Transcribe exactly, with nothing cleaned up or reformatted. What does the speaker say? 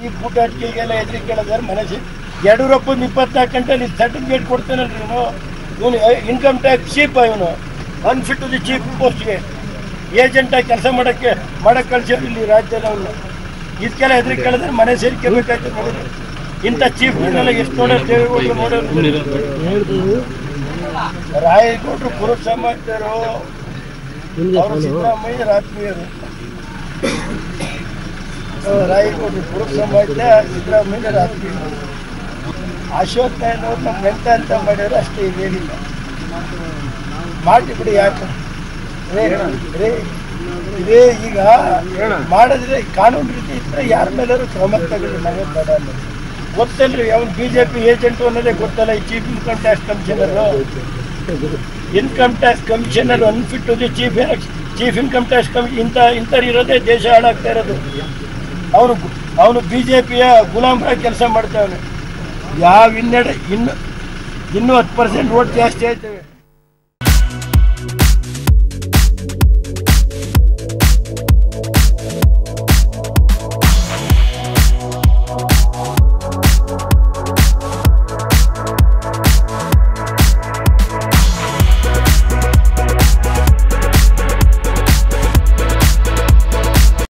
ಬೂಟಾಟಿಕೆ ಬೂಟಾಟಿಕೆಗೆಲ್ಲ ಎದುರು ಕೇಳಿದ್ರೆ ಮನಸ್ಸು ಯಡಿಯೂರಪ್ಪನ ಇಪ್ಪತ್ನಾಲ್ಕು ಗಂಟೆಲಿ ಸರ್ಟಿಫಿಕೇಟ್ ಕೊಡ್ತಾನಲ್ರಿ ಇವನು ಇವನು ಇನ್ಕಮ್ ಟ್ಯಾಕ್ಸ್ ಚೀಪ್ ಇವನು ಅನ್ಫಿಟ್ ಟು ದಿ ಚೀಫ್ ಪೋಸ್ಟ್ಗೆ ಏಜೆಂಟಾಗಿ ಕೆಲಸ ಮಾಡೋಕ್ಕೆ ಮಾಡಕ್ಕೆ ಕಳ್ಸಿದ್ರು ಇಲ್ಲಿ ರಾಜ್ಯದಲ್ಲಿ ಅವನು ಇದಕ್ಕೆಲ್ಲ ಎದುರು ಕೇಳಿದ್ರೆ ಮನೆ ಸೇರಿಕೆ ಬೇಕಾಯ್ತು ನೋಡಿದ್ರೆ ಇಂಥ ಚೀಫ್ಗಳನ್ನೆಲ್ಲ ಎಷ್ಟು ನೋಡೋರು ದೇವೇಗೌಡರು ನೋಡೋರು ರಾಯಗೌಡರು ಕುರುಬ ಸಮಾಜದವರು ಅವರು ಸಿದ್ದರಾಮಯ್ಯರ ಆತ್ಮೀಯರು ರಾಯಗೌಡರು ಕುರುಬ ಸಮಾಜದ ಸಿದ್ದರಾಮಯ್ಯರ ಆತ್ಮೀಯರು ಅಶೋಕ್ ನಾಯನವ್ರು ನಮ್ಮ ನೆಂಟ ಅಂತ ಮಾಡ್ಯಾರ ಅಷ್ಟೇ ಇದೇನಿಲ್ಲ ಮಾಡಿ ಬಿಡಿ ಯಾಕೆ ರೇ ಇದೇ ಈಗ ಮಾಡಿದ್ರೆ ಕಾನೂನು ರೀತಿ ಇದ್ರೆ ಯಾರ ಮೇಲಾದ್ರು ಕ್ರಮ ತಗೊಳ್ಳಿ ನಾವೇ ಬೇಡ ಅನ್ನೋದು ಗೊತ್ತಲ್ರಿ ಅವ್ನು ಬಿ ಜೆ ಪಿ ಏಜೆಂಟು ಅನ್ನೋದೇ ಗೊತ್ತಲ್ಲ ಈ chief income tax commissioner income tax commissioner unfit to the chief chief income tax ಕಮಿ ಇಂಥ ಇಂಥವ್ರು ಇರೋದೇ ದೇಶ ಹಾಳಾಗ್ತಾ ಇರೋದು ಅವನು ಅವನು ಬಿ ಜೆ ಪಿಯ ಗುಲಾಮರಾಗಿ ಕೆಲಸ ಮಾಡ್ತಾವನೆ ಯಾವ ಹಿನ್ನಡೆ ಇನ್ನು ಇನ್ನೂ ಹತ್ತು ಪರ್ಸೆಂಟ್ ಓಟ್ ಜಾಸ್ತಿ ಆಯ್ತವೆ.